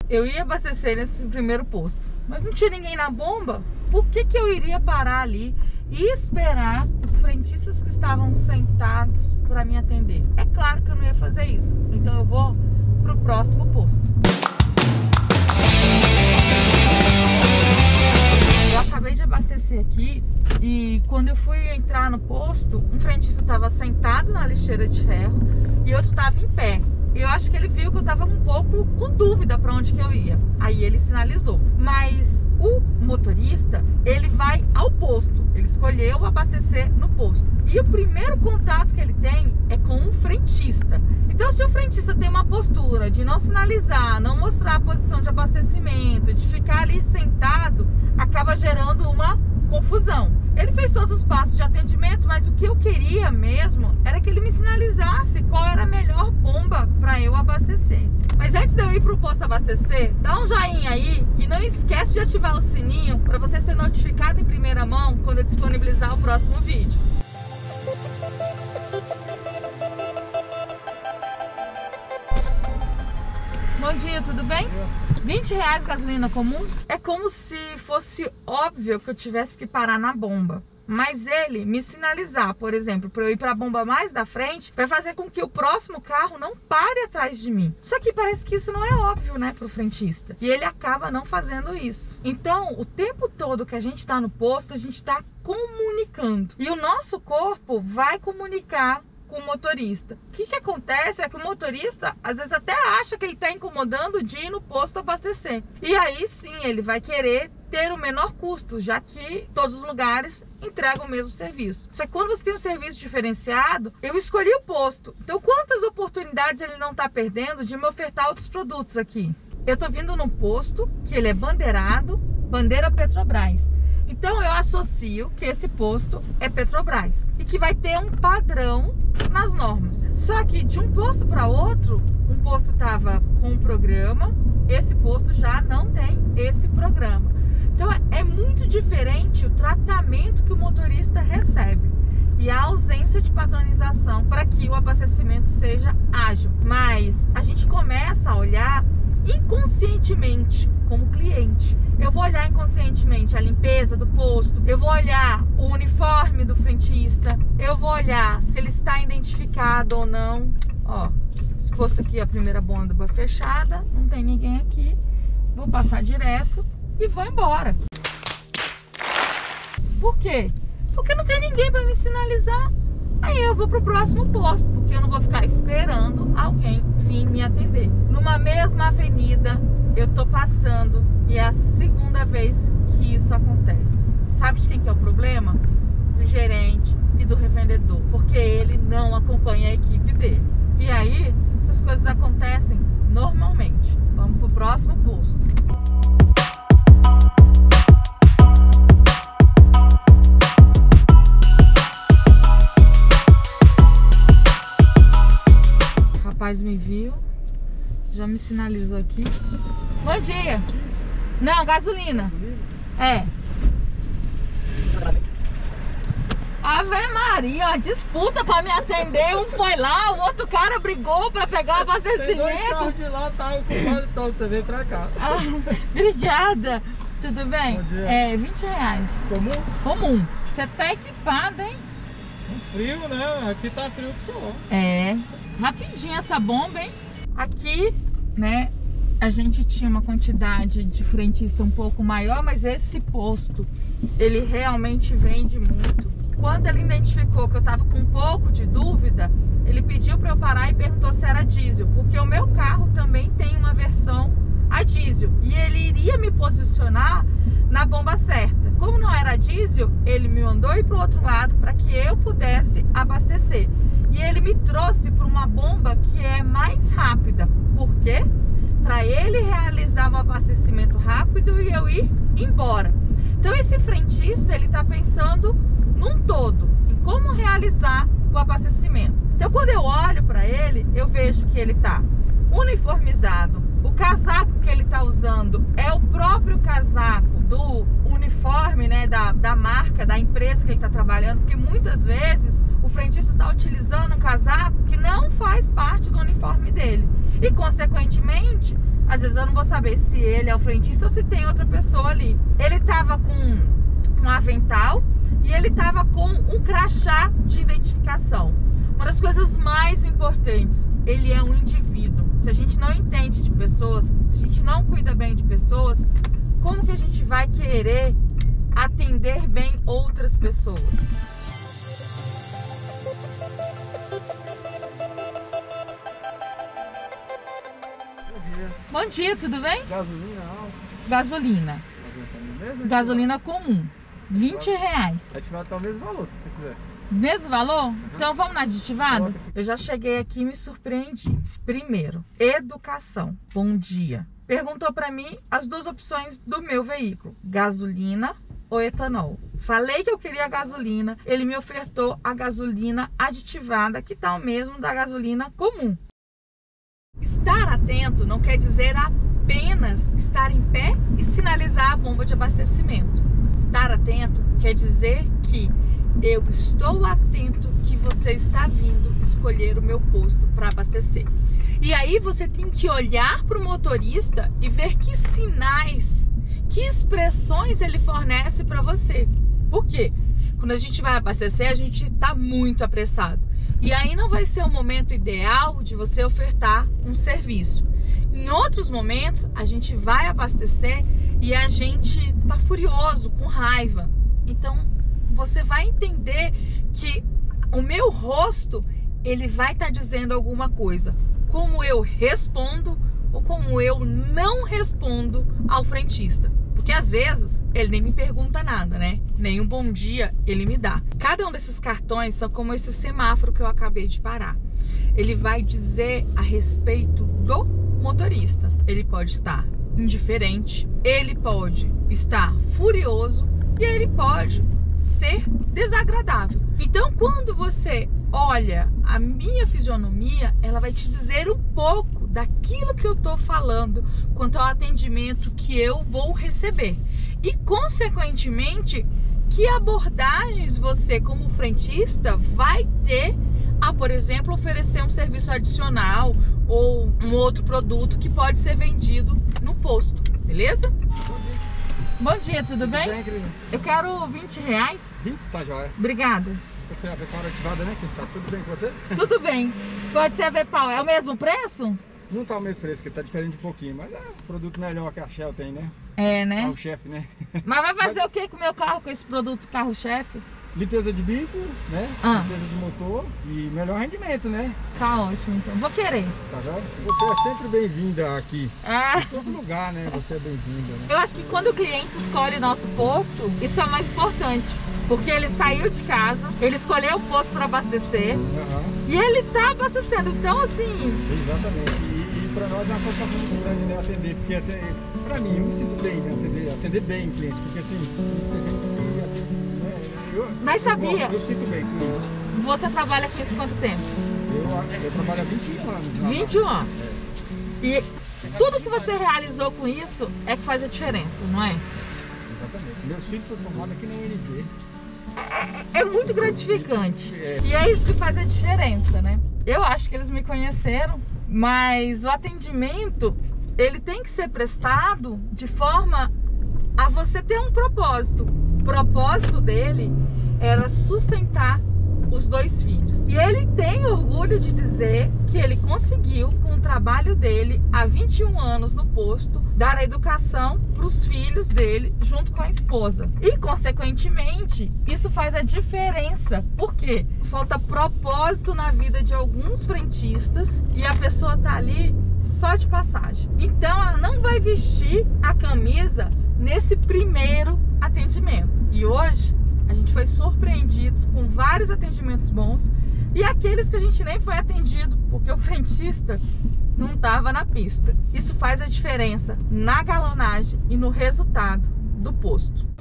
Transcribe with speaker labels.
Speaker 1: Eu ia abastecer nesse primeiro posto, mas não tinha ninguém na bomba. Por que eu iria parar ali e esperar os frentistas que estavam sentados para me atender? É claro que eu não ia fazer isso. Então eu vou pro próximo posto. Eu acabei de abastecer aqui e quando eu fui entrar no posto, um frentista estava sentado na lixeira de ferro e outro estava em pé. Eu acho que ele viu que eu estava um pouco com dúvida para onde que eu ia. Aí ele sinalizou. Mas o motorista, ele vai ao posto. Ele escolheu abastecer no posto. E o primeiro contato que ele tem é com um frentista. Então, se o frentista tem uma postura de não sinalizar, não mostrar a posição de abastecimento, de ficar ali sentado, acaba gerando uma confusão. Ele fez todos os passos de atendimento, mas o que eu queria mesmo era que ele me sinalizasse qual era a melhor bomba para eu abastecer. Mas antes de eu ir para o posto abastecer, dá um joinha aí e não esquece de ativar o sininho para você ser notificado em primeira mão quando eu disponibilizar o próximo vídeo. Bom dia, tudo bem? R$20 gasolina comum? É como se fosse óbvio que eu tivesse que parar na bomba. Mas ele me sinalizar, por exemplo, para eu ir para a bomba mais da frente, vai fazer com que o próximo carro não pare atrás de mim. Só que parece que isso não é óbvio, né, para o frentista. E ele acaba não fazendo isso. Então, o tempo todo que a gente está no posto, a gente está comunicando. E o nosso corpo vai comunicar com o motorista. O que acontece é que o motorista às vezes até acha que ele está incomodando de ir no posto abastecer. E aí sim ele vai querer ter o menor custo, já que todos os lugares entregam o mesmo serviço. Só que quando você tem um serviço diferenciado, eu escolhi o posto. Então quantas oportunidades ele não está perdendo de me ofertar outros produtos aqui? Eu estou vindo num posto que ele é bandeirado, bandeira Petrobras. Então eu associo que esse posto é Petrobras e que vai ter um padrão nas normas. Só que de um posto para outro, um posto estava com um programa, esse posto já não tem esse programa. Então é muito diferente o tratamento que o motorista recebe e a ausência de padronização para que o abastecimento seja ágil. Mas a gente começa a olhar inconscientemente como cliente. Eu vou olhar inconscientemente a limpeza do posto, eu vou olhar o uniforme do frentista, eu vou olhar se ele está identificado ou não. Ó, esse posto aqui, a primeira bomba fechada, não tem ninguém aqui. Vou passar direto e vou embora. Por quê? Porque não tem ninguém para me sinalizar. Aí eu vou pro próximo posto, porque eu não vou ficar esperando alguém vir me atender. Numa mesma avenida, eu tô passando e é a segunda vez que isso acontece. Sabe de quem que é o problema? Do gerente e do revendedor, porque ele não acompanha a equipe dele. E aí, essas coisas acontecem normalmente. Vamos pro próximo posto. O rapaz me viu, já me sinalizou aqui. Bom dia. Não, gasolina. É. Ave Maria, uma disputa pra me atender. Um foi lá, o outro cara brigou pra pegar o abastecimento.
Speaker 2: Tem dois carros de lá, tá ocupado, então você veio pra cá.
Speaker 1: Obrigada. Tudo bem?
Speaker 2: Bom dia.
Speaker 1: É, R$20.
Speaker 2: Comum?
Speaker 1: Comum. Você tá equipado, hein?
Speaker 2: Um frio, né? Aqui tá frio que só.
Speaker 1: É. Rapidinho essa bomba, hein? Aqui, né, a gente tinha uma quantidade de frentista um pouco maior, mas esse posto, ele realmente vende muito. Quando ele identificou que eu tava com um pouco de dúvida, ele pediu para eu parar e perguntou se era diesel, porque o meu carro também tem uma versão a diesel e ele iria me posicionar na bomba certa. Como não era diesel, ele me mandou ir para o outro lado para que eu pudesse abastecer. E ele me trouxe para uma bomba que é mais rápida. Por quê? Para ele realizar um abastecimento rápido e eu ir embora. Então esse frentista, ele está pensando num todo, em como realizar o abastecimento. Então quando eu olho para ele, eu vejo que ele está uniformizado. O casaco que ele está usando é o próprio casaco do uniforme, né, da marca, da empresa que ele está trabalhando, porque muitas vezes o frentista está utilizando um casaco que não faz parte do uniforme dele. E, consequentemente, Às vezes eu não vou saber se ele é o frentista ou se tem outra pessoa ali. Ele tava com um avental e ele tava com um crachá de identificação. Uma das coisas mais importantes, ele é um indivíduo. Se a gente não entende de pessoas, se a gente não cuida bem de pessoas, como que a gente vai querer atender bem outras pessoas? Bom dia, tudo bem?
Speaker 2: Gasolina alta.
Speaker 1: Gasolina.
Speaker 2: Mesmo?
Speaker 1: Gasolina comum. R$20.
Speaker 2: Ativado tá o mesmo valor, se você quiser.
Speaker 1: Mesmo valor? Então vamos na aditivada? Eu já cheguei aqui e me surpreendi. Primeiro, educação. Bom dia. Perguntou pra mim as duas opções do meu veículo: gasolina ou etanol. Falei que eu queria gasolina. Ele me ofertou a gasolina aditivada, que tá o mesmo da gasolina comum. Estar atento não quer dizer apenas estar em pé e sinalizar a bomba de abastecimento. Estar atento quer dizer que eu estou atento que você está vindo escolher o meu posto para abastecer. E aí você tem que olhar para o motorista e ver que sinais, que expressões ele fornece para você. Por quê? Quando a gente vai abastecer, a gente está muito apressado. E aí não vai ser o momento ideal de você ofertar um serviço. Em outros momentos, a gente vai abastecer e a gente tá furioso, com raiva. Então, você vai entender que o meu rosto, ele vai estar dizendo alguma coisa. Como eu respondo ou como eu não respondo ao frentista. Porque às vezes ele nem me pergunta nada, né? Nem um bom dia ele me dá. Cada um desses cartões são como esse semáforo que eu acabei de parar. Ele vai dizer a respeito do motorista. Ele pode estar indiferente, ele pode estar furioso e ele pode ser desagradável. Então, quando você olha a minha fisionomia, ela vai te dizer um pouco daquilo que eu tô falando quanto ao atendimento que eu vou receber. E, consequentemente, que abordagens você, como frentista, vai ter a, por exemplo, oferecer um serviço adicional ou um outro produto que pode ser vendido no posto, beleza? Bom dia, tudo bem?
Speaker 2: Tudo bem, querido?
Speaker 1: Eu quero R$20.
Speaker 2: 20, tá joia.
Speaker 1: Obrigada.
Speaker 2: Você é a Vepar ativada, né? Que tá tudo bem com você?
Speaker 1: Tudo bem. Pode ser a Vepar. É o mesmo preço?
Speaker 2: Não tá o mesmo preço, que tá diferente um pouquinho, mas é um produto melhor que a Shell tem, né?
Speaker 1: É, né?
Speaker 2: É o chefe, né?
Speaker 1: Mas vai fazer o que com o meu carro, com esse produto carro-chefe?
Speaker 2: Limpeza de bico, né? Limpeza de motor e melhor rendimento, né?
Speaker 1: Tá ótimo, então. Vou querer.
Speaker 2: Tá vendo? Você é sempre bem-vinda aqui.
Speaker 1: É.
Speaker 2: Em todo lugar, né? Você é bem-vinda, né?
Speaker 1: Eu acho que quando o cliente escolhe nosso posto, isso é o mais importante. Porque ele saiu de casa, ele escolheu o posto para abastecer e ele tá abastecendo. Então, assim...
Speaker 2: Exatamente. E para nós é uma satisfação muito grande, né? Atender. Porque até, pra mim, eu me sinto bem, né? Atender bem o cliente. Porque assim, a gente que...
Speaker 1: Mas sabia?
Speaker 2: Eu sinto bem com isso.
Speaker 1: Você trabalha com isso quanto tempo?
Speaker 2: Eu trabalho há 21 anos.
Speaker 1: 21 anos. E tudo que você realizou com isso é que faz a diferença, não é?
Speaker 2: Exatamente. Meu filho foi formado aqui na UNB.
Speaker 1: É muito gratificante. E é isso que faz a diferença, né? Eu acho que eles me conheceram, mas o atendimento, ele tem que ser prestado de forma a você ter um propósito. O propósito dele era sustentar os 2 filhos. E ele tem orgulho de dizer que ele conseguiu, com o trabalho dele, há 21 anos no posto, dar a educação para os filhos dele, junto com a esposa. E, consequentemente, isso faz a diferença. Por quê? Falta propósito na vida de alguns frentistas e a pessoa tá ali só de passagem. Então, ela não vai vestir a camisa nesse primeiro atendimento. E hoje a gente foi surpreendidos com vários atendimentos bons e aqueles que a gente nem foi atendido porque o frentista não estava na pista. Isso faz a diferença na galonagem e no resultado do posto.